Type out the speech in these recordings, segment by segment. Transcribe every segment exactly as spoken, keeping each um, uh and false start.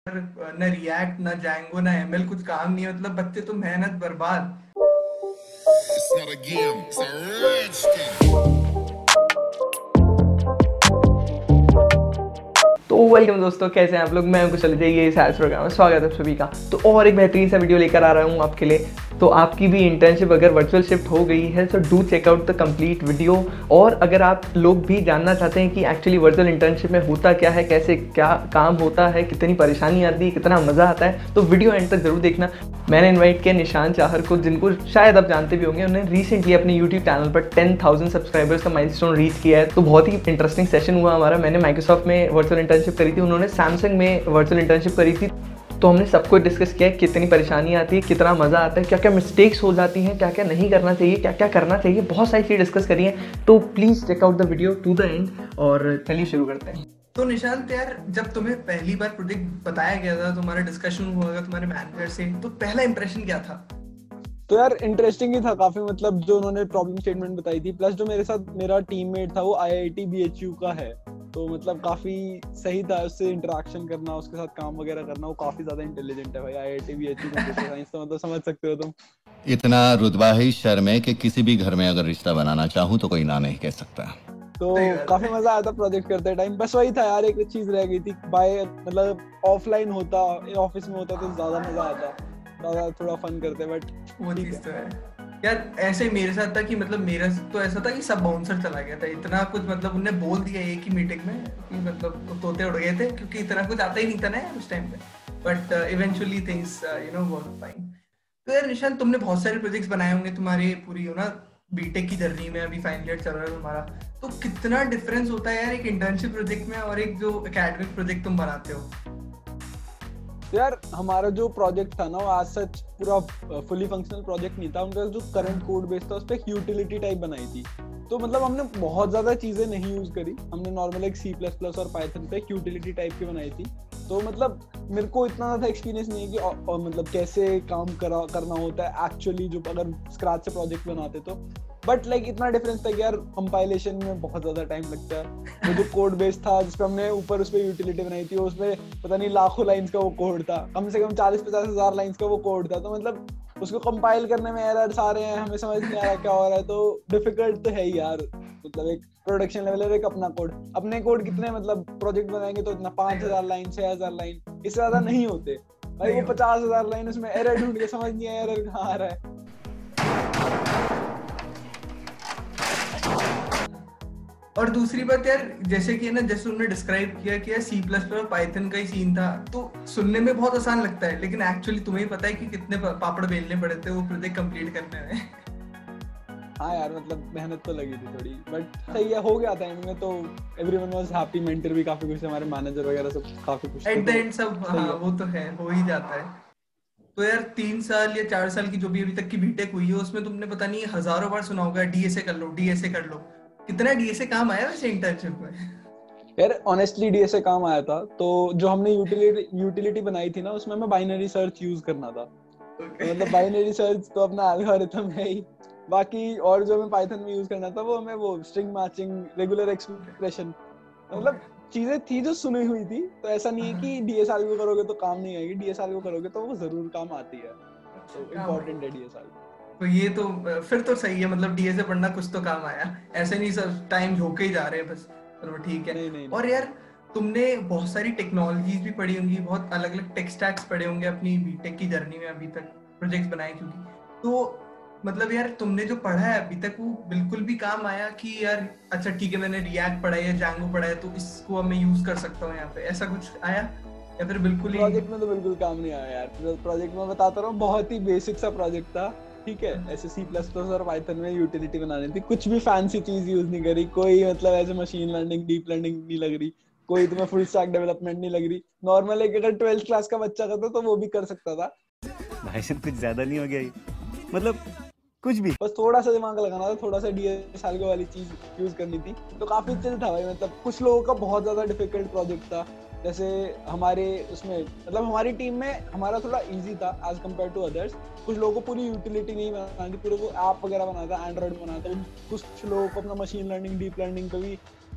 न रिएक्ट न जैंगो न एमएल, कुछ काम नहीं है। मतलब बच्चे तो मेहनत बर्बाद। It's not a game, it's a rich thing. तो वेलकम दोस्तों, कैसे हैं आप लोग। मैं कुशल जी, ये साइंस प्रोग्राम में स्वागत है सभी का। तो और एक बेहतरीन सा वीडियो लेकर आ रहा हूँ आपके लिए। तो आपकी भी इंटर्नशिप अगर वर्चुअल शिफ्ट हो गई है तो do check out the complete video. और अगर आप लोग भी जानना चाहते हैं कि एक्चुअली वर्चुअल इंटर्नशिप में होता क्या है, कैसे क्या काम होता है, कितनी परेशानी आती है, कितना मज़ा आता है, तो वीडियो एंड तक जरूर देखना। मैंने इन्वाइट किया निशान चाहर को, जिनको शायद आप जानते भी होंगे। उन्होंने रिसेंटली अपने यूट्यूब चैनल पर टेन थाउजेंड सब्सक्राइबर्स का माइलस्टोन रीच किया है। तो बहुत ही इंटरेस्टिंग सेशन हुआ हमारा। मैंने माइक्रोसॉफ्ट में वर्चुअल इंटर्नशिप करी थी, उन्होंने सैमसंग में वर्चुअल इंटर्नशिप करी थी। तो हमने सब कुछ डिस्कस किया, कितनी परेशानी आती है, कितना मज़ा आता है, क्या क्या मिस्टेक्स हो जाती हैं, क्या क्या नहीं करना चाहिए, क्या क्या करना चाहिए, बहुत सारी चीज़ डिस्कस करी है। तो please check out the video to the end. और चलिए शुरू करते हैं। तो निशांत यार, जब तुम्हें पहली बार प्रोजेक्ट बताया गया था, तुम्हारा डिस्कशन हुआ था तुम्हारे मैनेजर से, तो पहला इंप्रेशन क्या था? तो यार इंटरेस्टिंग ही था काफी। मतलब जो उन्होंने प्रॉब्लम स्टेटमेंट बताई थी, प्लस जो मेरे साथ मेरा टीममेट था वो आईआईटी बीएचयू का है, तो मतलब काफी सही था उससे इंटरेक्शन करना, उसके साथ काम वगैरह करना। वो काफी ज्यादा इंटेलिजेंट है भाई। आईआईटी बीएचयू कंप्यूटर साइंस, तो मतलब समझ सकते हो तुम। इतना रुतबा ही शर्म है कि किसी भी घर में अगर रिश्ता बनाना चाहूँ तो कोई ना नहीं कह सकता। तो काफी मजा आया था प्रोजेक्ट करते टाइम। बस वही था यार, एक चीज रह गई थी, बाय मतलब ऑफलाइन होता, ऑफिस में होता तो ज्यादा मजा आता, ज्यादा थोड़ा फन करते। बट वो चीज तो है यार। ऐसे मेरे साथ था कि मतलब मेरा तो ऐसा था कि सब बाउंसर चला गया था। इतना कुछ मतलब उन्होंने बोल दिया एक ही मीटिंग में कि मतलब तोते उड़ गए थे, क्योंकि इतना कुछ आता ही नहीं था ना उस टाइम पे। But eventually things you know work fine. तो यार निशान, तुमने बहुत सारे प्रोजेक्ट्स बनाए होंगे तुम्हारे पूरी हो ना बीटेक की जर्नी में। अभी फाइनल ईयर चल रहा है तुम्हारा, तो कितना डिफरेंस होता है यार एक इंटर्नशिप प्रोजेक्ट में और एक जो एकेडमिक प्रोजेक्ट तुम बनाते हो? यार हमारा जो प्रोजेक्ट था ना, वो आज सच पूरा फुली फंक्शनल प्रोजेक्ट नहीं था। उनका जो करंट कोड बेस था उस पर एक यूटिलिटी टाइप बनाई थी। तो मतलब हमने बहुत ज्यादा चीजें नहीं यूज करी, हमने नॉर्मल एक सी प्लस प्लस और पाइथन पे एक यूटिलिटी टाइप की बनाई थी। तो मतलब मेरे को इतना ज्यादा एक्सपीरियंस नहीं है कि और, और मतलब कैसे काम करा करना होता है एक्चुअली, जो अगर स्क्रैच से प्रोजेक्ट बनाते तो। बट लाइक like, इतना डिफरेंस था कि यार कंपाइलेशन में बहुत ज्यादा टाइम लगता है। वो जो कोड बेस था जिसपे हमने ऊपर उस पे यूटिलिटी बनाई थी, उसमें पता नहीं लाखों लाइंस का वो कोड था, कम से कम चालीस पचास हजार लाइंस का वो कोड था। तो मतलब उसको कंपाइल करने में एरर्स आ रहे हैं, हमें समझ नहीं आ रहा क्या हो रहा है। तो डिफिकल्ट तो है ही यार। मतलब एक प्रोडक्शन लेवल है, एक अपना कोड, अपने कोड कितने मतलब प्रोजेक्ट बनाएंगे तो इतना पांच हजार लाइन छह हजार लाइन, इससे ज्यादा नहीं होते भाई। वो पचास हजार लाइन, उसमें एरर ढूंढ के समझ नहीं आया एरर कहाँ आ रहा है। और दूसरी बात यार, जैसे कि ना, जैसे उन्होंने डिस्क्राइब किया कि यार सी प्लस प्लस पाइथन का ही सीन था, तो सुनने में बहुत आसान लगता है, लेकिन एक्चुअली तुम्हें ही पता है कि कितने पापड़ बेलने पड़े थे वो प्रोजेक्ट कंप्लीट करने में। हाँ यार, मतलब मेहनत तो लगी थी थोड़ी, बट सही है, हो गया था एंड में। तो एवरीवन वाज हैप्पी, मेंटर भी काफी खुश है, हमारे मैनेजर वगैरह सब काफी खुश थे। एट द एंड सब, हाँ वो तो है, हो ही जाता है। तो यार तीन साल या चार साल की जो भी अभी तक की बीटेक हुई है, उसमें तुमने पता नहीं हजारों बार सुना होगा डीएसए कर लो, डीएसए कर लो। कितना डीएसए काम आया वैसे इंटर्नशिप में? यार ऑनेस्टली डीएसए काम आया था। तो जो हमने यूटिलिटी यूटिलिटी बनाई थी ना, उसमें हमें बाइनरी सर्च यूज करना था। okay. तो मतलब बाइनरी सर्च तो अपना एल्गोरिथम है ही। बाकी और जो हमें पाइथन में यूज करना था, वो हमें वो स्ट्रिंग मैचिंग, रेगुलर एक्सप्रेशन, मतलब चीजें थी जो सुनी हुई थी। तो ऐसा नहीं है कि डीएसआर को करोगे तो काम नहीं आएगी, डीएसआर को करोगे तो वो जरूर काम आती है। तो इम्पोर्टेंट है डीएसआर। तो ये तो फिर तो सही है, मतलब डीएसए पढ़ना कुछ तो काम आया। ऐसे नहीं सब टाइम झोंके ही जा रहे हैं बस। चलो ठीक है। नहीं, नहीं, और नहीं। यार तुमने बहुत सारी टेक्नोलॉजीज भी पढ़ी होंगी, बहुत अलग अलग टेक स्टैक्स पढ़े होंगे अपनी बीटेक की जर्नी में अभी तक, प्रोजेक्ट्स बनाए क्योंकि। तो मतलब यार तुमने जो पढ़ा है अभी तक, वो बिल्कुल भी काम आया कि यार अच्छा ठीक है, मैंने रिएक्ट पढ़ा है या जैंगो पढ़ा है तो इसको अब मैं यूज कर सकता हूँ यहाँ पे, ऐसा कुछ आया या फिर बिल्कुल ही? प्रोजेक्ट में तो बिल्कुल काम नहीं आया यार। प्रोजेक्ट में बताता रहा हूँ, बहुत ही बेसिक सा प्रोजेक्ट था, ठीक है। ऐसे सी प्लस प्लस और पाइथन में यूटिलिटी बनानी थी, कुछ भी फैंसी चीज यूज नहीं करी, कोई मतलब ऐसे मशीन लर्निंग डीप लर्निंग नहीं लग रही, कोई तुम्हें फुल स्टैक डेवलपमेंट नहीं लग रही। नॉर्मल एक अगर ट्वेल्थ क्लास का बच्चा करता तो वो भी कर सकता था। भाई साहब कुछ ज्यादा नहीं हो गया ये? मतलब कुछ भी बस थोड़ा सा दिमाग लगाना था, थोड़ा सा डीएसएलओ वाली चीज यूज करनी थी, तो काफी चिल था भाई। मतलब कुछ लोगों का बहुत ज्यादा डिफिकल्ट प्रोजेक्ट था। जैसे हमारे उसमें मतलब हमारी टीम में हमारा थोड़ा इजी था एज कम्पेयर टू अदर्स। कुछ लोगों को पूरी यूटिलिटी नहीं बनानी थी, पूरे को ऐप वगैरह बनाना था, एंड्रॉइड बनाना था। कुछ लोगों को अपना मशीन लर्निंग डीप लर्निंग पे भी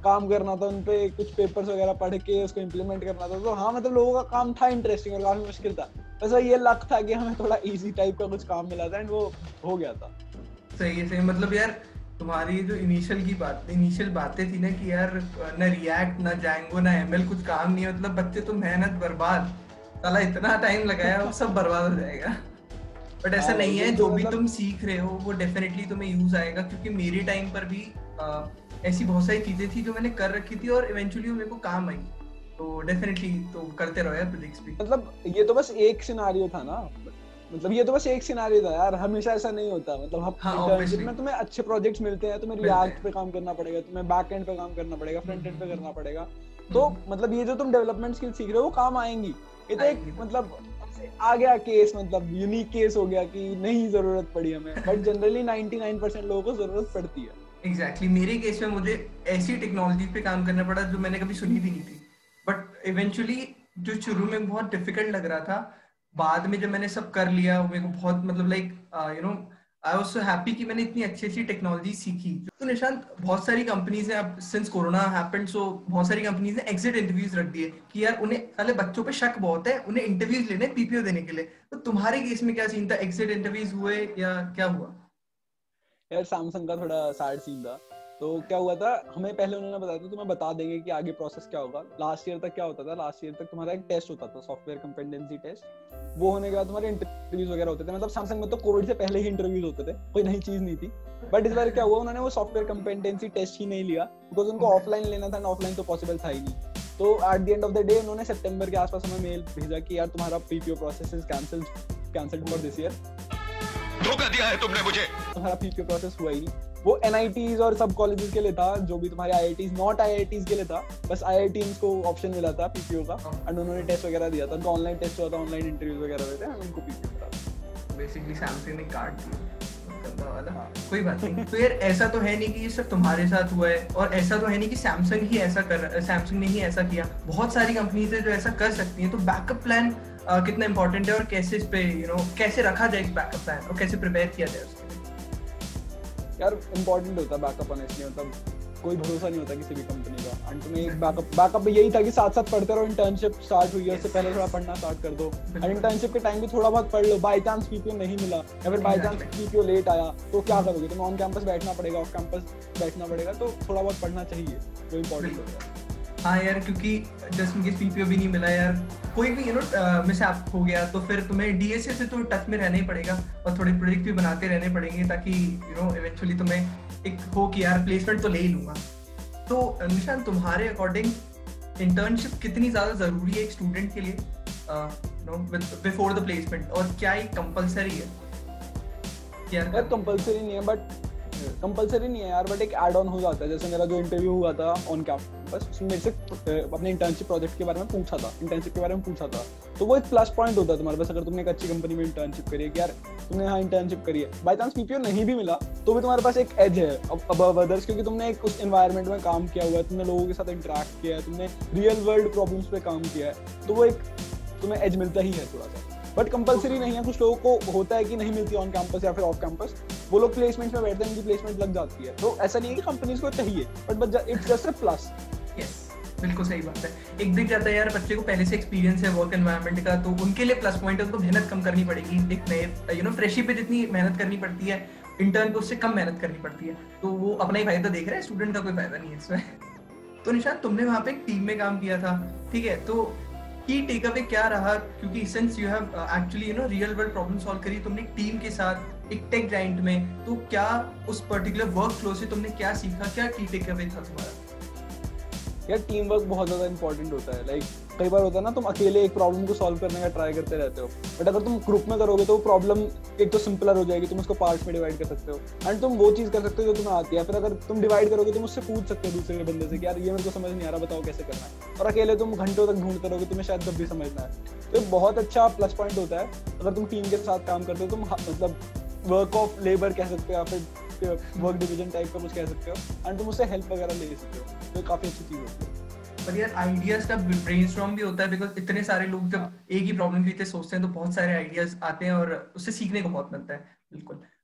काम करना था, उनपे कुछ पेपर्स वगैरह पढ़ के उसको इम्प्लीमेंट करना था। तो हाँ मतलब लोगों का काम था इंटरेस्टिंग और काफी मुश्किल था, बस ये लक था कि हमें थोड़ा इजी टाइप का कुछ काम मिला था एंड वो हो गया था। सही है, सही। मतलब यार तुम्हारी जो इनिशियल की बात इनिशियल बातें थी ना कि यार ना रिएक्ट ना जैंगो ना एमएल कुछ काम नहीं है, मतलब बच्चे तो मेहनत बर्बाद, साला इतना टाइम लगाया वो सब बर्बाद हो जाएगा। बट ऐसा नहीं है, जो भी तुम सीख रहे हो वो डेफिनेटली तुम्हें यूज आएगा, क्योंकि मेरे टाइम पर भी आ, ऐसी बहुत सारी चीजें थी जो मैंने कर रखी थी और इवेंचुअली वो मेरे को काम आई। तो डेफिनेटली तो करते रहो यार प्रोजेक्ट्स भी। मतलब ये तो बस एक सिनारियो था ना, मतलब ये तो बस एक सिनारियो था यार, हमेशा ऐसा नहीं होता। मतलब हम हाँ, इंटर्नशिप में तुम्हें अच्छे प्रोजेक्ट्स मिलते हैं, तुम्हें रिएक्ट पे काम करना पड़ेगा, तुम्हें बैक एंड पे काम करना पड़ेगा, फ्रंट एंड पे करना पड़ेगा। तो मतलब ये जो तुम डेवलपमेंट स्किल सीख रहे हो वो काम आएंगी। ये तो एक मतलब आ गया केस, मतलब यूनिक केस हो गया कि नहीं जरूरत पड़ी हमें, बट जनरली निन्यानवे परसेंट लोगों को जरूरत पड़ती है। Exactly exactly. मेरे केस में मुझे ऐसी टेक्नोलॉजी पे काम करना पड़ा जो मैंने कभी सुनी भी नहीं थी, बट इवेंचुअली जो शुरू में बहुत डिफिकल्ट लग रहा था, बाद में जब मैंने सब कर लिया मेरे को बहुत मतलब like you know I was so happy कि मैंने इतनी अच्छी अच्छी टेक्नोलॉजी सीखी। तो निशांत, बहुत सारी कंपनीज हैं अब सिंस कोरोना हैपेंड, सो बहुत सारी कंपनीज ने एग्जिट इंटरव्यूज रख दिए कि यार उन्हें साले बच्चों पे शक बहुत है, उन्हें इंटरव्यूज लेने पीपीओ देने के लिए। तो तुम्हारे केस में क्या सीन था, एग्जिट इंटरव्यूज हुए या क्या हुआ? यार सैमसंग का थोड़ा सैड सीन था। तो क्या हुआ था, हमें पहले उन्होंने बताया था तुम्हें बता देंगे कि आगे प्रोसेस क्या होगा। लास्ट ईयर तक क्या होता था, लास्ट ईयर तक तुम्हारा एक टेस्ट होता था, सॉफ्टवेयर कंपेटेंसी टेस्ट। वो होने के बाद तुम्हारे इंटरव्यूज वगैरह होते थे। मतलब सैमसंग में तो कोविड से पहले ही इंटरव्यूज होते थे, कोई नई चीज नहीं थी। बट इस बार क्या हुआ, उन्होंने वो सॉफ्टवेयर कंपेटेंसी टेस्ट ही नहीं लिया, बिकॉज उनको ऑफलाइन लेना था, ऑफलाइन तो पॉसिबल था ही नहीं। तो at the end of the day उन्होंने सितंबर के आसपास हमें मेल भेजा कि यार तुम्हारा PPO process is cancelled cancelled for this year. धोखा दिया है तुमने मुझे। तुम्हारा पीपीओ प्रोसेस हुआ ही नहीं। वो एनआईटीज और सब कॉलेजेस के लिए था, जो भी तुम्हारे आईआईटीज, नॉट आईआईटीज के लिए था। बस आईआईटीज को ऑप्शन मिला था पीपीओ का, एंड उन्होंने टेस्ट वगैरह दिया था। तो ऑनलाइन टेस्ट हुआ था, ऑनलाइन इंटरव्यूज वगैरह हुए थे, एंड उनको पीपीओ मिला। बेसिकली सैमसंग ने काट दिया वाला। हाँ। कोई बात नहीं। तो यार ऐसा तो है नहीं कि ये सब तुम्हारे साथ हुआ है, और ऐसा तो है नहीं कि सैमसंग ही ऐसा कर सैमसंग ने ही ऐसा किया। बहुत सारी कंपनीज है जो ऐसा कर सकती हैं। तो बैकअप प्लान uh, कितना इंपॉर्टेंट है, और कैसे इस पे यू नो कैसे रखा जाए इस बैकअप प्लान, और कैसे प्रिपेयर किया जाए उसके लिए? यार इंपॉर्टेंट होता है बैकअप, ऑनेस्टली मतलब कोई भरोसा नहीं होता किसी भी कंपनी का। एंड तुम्हें एक बैकअप बैकअप यही था कि साथ साथ पढ़ते रहो। इंटर्नशिप स्टार्ट हुई है, उससे पहले थोड़ा पढ़ना स्टार्ट कर दो, एंड इंटर्नशिप के टाइम भी थोड़ा बहुत पढ़ लो। बाय चांस पीपीओ नहीं मिला या फिर बाय चांस पीपीओ लेट आया तो क्या करोगे, तुम्हें ऑन कैंपस बैठना पड़ेगा, ऑफ कैंपस बैठना पड़ेगा। तो थोड़ा बहुत पढ़ना चाहिए, वो इंपॉर्टेंट होता है। हाँ यार, क्योंकि जस्ट इनकेस पीपीओ भी नहीं मिला यार, कोई भी यू नो मिसहैप हो गया, तो फिर तुम्हें डीएसए से तो टच में रहना ही पड़ेगा, और थोड़े प्रोजेक्ट भी बनाते रहने पड़ेंगे, ताकि यू नो इवेंचुअली तुम्हें एक हो कि यार प्लेसमेंट तो ले ही लूंगा। तो निशांत, तुम्हारे अकॉर्डिंग इंटर्नशिप कितनी ज्यादा जरूरी है एक स्टूडेंट के लिए बिफोर द प्लेसमेंट, और क्या ये कंपलसरी है? यार कंपलसरी नहीं है, बट कंपलसरी नहीं है यार, बट एक ऐड ऑन हो जाता है। जैसे मेरा जो इंटरव्यू हुआ था ऑन कैंपस, उसमें मेरे से अपने इंटर्नशिप प्रोजेक्ट के बारे में पूछा था, इंटर्नशिप के बारे में पूछा था। तो वो एक प्लस पॉइंट होता है तुम्हारे पास, अगर तुमने एक अच्छी कंपनी में इंटर्नशिप करी है कि यार तुमने यहाँ इंटर्नशिप करी है, बाय चांस पीपीओ नहीं भी मिला तो भी तुम्हारे पास एक एज है अबव अदर्स, क्योंकि तुमने एक उस एनवायरनमेंट में काम किया हुआ है, तुमने लोगों के साथ इंटरेक्ट किया है, तुमने रियल वर्ल्ड प्रॉब्लम्स पे काम किया है। तो वो एक तुम्हें एज मिलता ही है थोड़ा सा, बट कंपलसरी नहीं है। कुछ लोगों को होता है कि नहीं मिलती ऑन कैंपस या फिर ऑफ कैंपस, वो लोग प्लेसमेंट में बैठते हैं, उनकी प्लेसमेंट लग जाती है। तो ऐसा नहीं है कि कंपनीज को चाहिए, but it's just a plus. Yes, बिल्कुल सही बात है। एक दिख जाता है यार, बच्चे को पहले से एक्सपीरियंस है वर्क एनवायरनमेंट का, तो उनके लिए प्लस पॉइंट है, उनको मेहनत कम करनी पड़ेगी। एक नए यू नो फ्रेशी पे जितनी मेहनत करनी पड़ती है, इंटर्न पे उससे कम मेहनत करनी पड़ती है। तो वो अपना ही फायदा देख रहा है, स्टूडेंट का कोई फायदा नहीं है इसमें। तो निशांत, तुमने वहाँ पे एक टीम में काम किया था, ठीक है, तो की टेक अवे क्या रहा? क्योंकि since you have actually you know real world problem solve करी तुमने एक टीम के साथ, एक टेक जाइंट में, तो क्या उस पर्टिकुलर वर्क फ्लो से तुमने क्या सीखा, क्या की टेक अवे था तुम्हारा? यार टीम वर्क बहुत ज्यादा इंपॉर्टेंट होता है। लाइक कई बार होता है ना, तुम अकेले एक प्रॉब्लम को सॉल्व करने का ट्राई करते रहते हो, बट अगर तुम ग्रुप में करोगे तो वो प्रॉब्लम एक तो सिंपलर हो जाएगी, तुम उसको पार्ट्स में डिवाइड कर सकते हो, एंड तुम वो चीज कर सकते हो जो तुम्हें आती है। फिर अगर तुम डिवाइड करोगे तुम उससे पूछ सकते हो दूसरे बंदे से कि यार ये मेरे को समझ नहीं आ रहा, बताओ कैसे करना है। और अकेले तुम घंटों तक ढूंढते रहोगे, तुम्हें शायद जब भी समझना है। तो बहुत अच्छा प्लस पॉइंट होता है अगर तुम टीम के साथ काम करते हो। तुम मतलब वर्क ऑफ लेबर कह सकते हो, या फिर वर्क डिवीजन टाइप का कुछ कह सकते हो, एंड तुम उससे हेल्प वगैरह ले सकते हो। तो काफी अच्छी चीज होती है। पर यार आइडियाज का ब्रेनस्टॉर्म भी होता है, बिकॉज इतने सारे लोग जब एक ही प्रॉब्लम के लिए सोचते हैं तो बहुत सारे आइडियाज आते हैं, और उससे सीखने को बहुत मिलता है। बिल्कुल।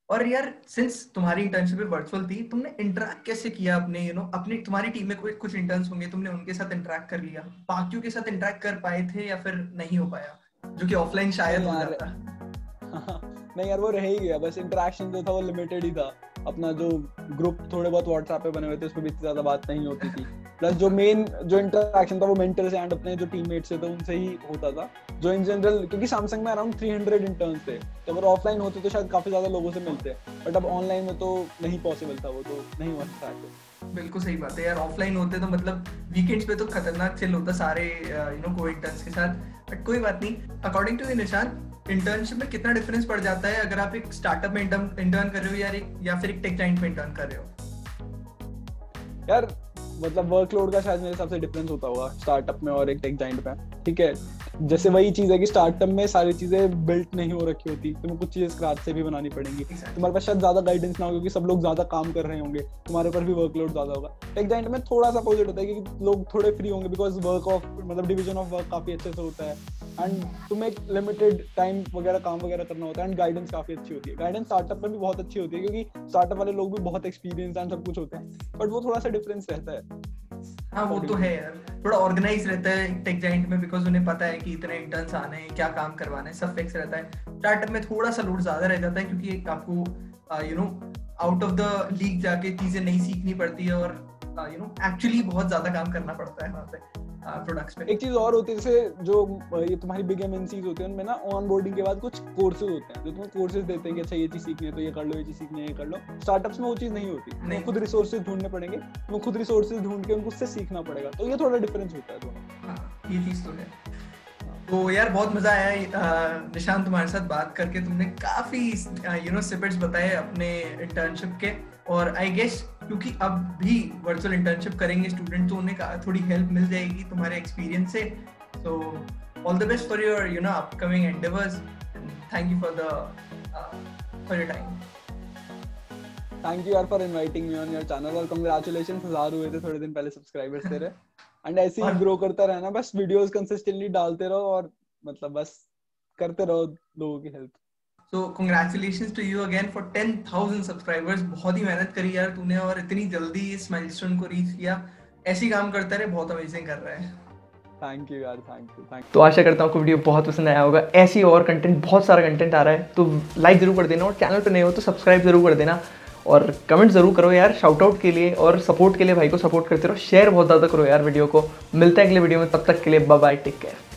और यार सिंस तुम्हारी इंटर्नशिप वर्चुअल थी, तुमने इंटरेक्ट कैसे किया अपने यू नो अपने तुम्हारी टीम में कोई कुछ इंटर्न्स होंगे, तुमने उनके साथ इंटरेक्ट कर लिया, बाकियों के साथ इंटरेक्ट कर पाए थे या फिर नहीं हो पाया, जो कि ऑफलाइन शायद हो जाता? नहीं यार, वो रह ही गया, बस इंटरेक्शन जो था वो लिमिटेड ही था। अपना जो ग्रुप थोड़े बहुत व्हाट्सएप पे बने हुए थे उसमें भी इतनी ज्यादा बात नहीं होती थी। प्लस जो मेन जो इंटरेक्शन था वो मेंटर से एंड अपने जो टीममेट से थे उनसे ही होता था, जो इन जनरल, क्योंकि सैमसंग में अराउंड तीन सौ इंटर्न्स थे, तो अगर ऑफलाइन होते तो शायद काफी ज्यादा लोगों से मिलते, बट अब ऑनलाइन में तो नहीं पॉसिबल था, वो तो नहीं हो सकता। बिल्कुल सही बात है यार, ऑफलाइन होते तो मतलब वीकेंड्स पे तो खतरनाक चिल होता सारे यू नो को इंटर्न्स के साथ, बट कोई बात नहीं। अकॉर्डिंग टू निशान, इंटर्नशिप में कितना डिफरेंस पड़ जाता है अगर आप एक स्टार्टअप में इंटर्न कर रहे हो यार एक या फिर एक टेक जायंट में इंटर्न कर रहे हो? यार मतलब वर्कलोड का शायद मेरे हिसाब से डिफरेंस होता होगा स्टार्टअप में और एक टेक जायंट में, ठीक है। जैसे वही चीज है कि स्टार्टअप में सारी चीजें बिल्ट नहीं हो रखी होती, तुम्हें कुछ चीजें स्क्रैच से भी बनानी पड़ेंगी, तुम्हारे पास शायद ज्यादा गाइडेंस ना हो क्योंकि सब लोग ज्यादा काम कर रहे होंगे, तुम्हारे ऊपर भी वर्कलोड ज्यादा होगा। टेक जायंट में थोड़ा सा अपोजिट होता है कि लोग थोड़े फ्री होंगे बिकॉज वर्क ऑफ मतलब डिवीजन ऑफ वर्क काफी अच्छे से होता है एंड तुम्हें एक लिमिटेड टाइम वगैरह काम वगैरह करना होता है एंड गाइडेंस काफी अच्छी होती है। गाइडेंस स्टार्टअप में भी बहुत अच्छी होती है क्योंकि स्टार्टअप वाले लोग भी बहुत एक्सपीरियंस एंड सब कुछ होते हैं, बट वो थोड़ा सा डिफरेंस रहता है। हाँ वो तो है यार, थोड़ा ऑर्गेनाइज रहता है टेक जायंट में बिकॉज उन्हें पता है कि इतने इंटर्न्स आने हैं, क्या काम करवाना है, सब फिक्स रहता है। स्टार्टअप में थोड़ा सा लोड ज्यादा रह जाता है क्योंकि आपको you know out of the league जाके चीजें नहीं सीखनी पड़ती है और यू नो एक्चुअली बहुत ज्यादा काम करना पड़ता है वहाँ पे प्रोडक्ट्स पे। एक चीज और होती है, जैसे जो ये तुम्हारी बिग एमएनसीज होती है उनमें ना ऑन बोर्डिंग के बाद कुछ कोर्सेज होते हैं जो तुम्हें कोर्सेज देते हैं कि अच्छा ये चीज सीखनी है तो ये कर लो, ये चीज सीखनी है ये कर लो। स्टार्टअप्स में वो चीज नहीं होती, तुम्हें खुद रिसोर्सेज ढूंढने पड़ेंगे, तुम्हें खुद रिसोर्सेज ढूंढ के उनको उससे सीखना पड़ेगा, तो ये थोड़ा डिफरेंस होता है दोनों। हाँ ये चीज तो है। तो यार बहुत मजा आया निशान तुम्हारे साथ बात करके, तुमने काफी यू नो स्निपेट्स बताए अपने इंटर्नशिप के, और आई गेस क्योंकि अब भी वर्चुअल इंटर्नशिप करेंगे स्टूडेंट तो उन्हें थोड़ी हेल्प मिल जाएगी तुम्हारे एक्सपीरियंस से। So all the best for your you know upcoming endeavours, thank you for the for your time. Thank you यार for inviting me on your channel और कांग्रेचुलेशंस, हजार हुए थे थोड़े दिन पहले सब्सक्राइबर्स तेरे एंड ऐसे ही ग्रो करता रहना, बस वीडियोस कंसिस्टेंटली डालते रहो और मतलब बस करते रहो लोगों की help. So congratulations to you again for ten thousand subscribers। बहुत ही मेहनत करी यार तूने और इतनी जल्दी इस माइलस्टोन को रीच किया। ऐसे ही काम करता रहे, बहुत अमेजिंग कर रहा है। थैंक यू यार, थैंक यू थैंक यू। तो आशा करता हूँ आपको वीडियो बहुत पसंद आया होगा। ऐसी और कंटेंट, बहुत सारा कंटेंट आ रहा है तो लाइक जरूर कर देना और चैनल पे नए हो तो सब्सक्राइब जरूर कर देना और कमेंट जरूर करो यार शाउट आउट के लिए और सपोर्ट के लिए। भाई को सपोर्ट करते रहो, शेयर बहुत ज़्यादा करो यार वीडियो को। मिलते हैं अगले वीडियो में, तब तक के लिए बाय बाय, टेक केयर।